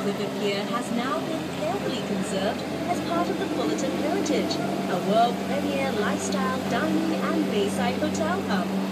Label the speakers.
Speaker 1: River Pier has now been carefully conserved as part of the Fullerton Heritage, a world-premier lifestyle, dining and bayside hotel hub.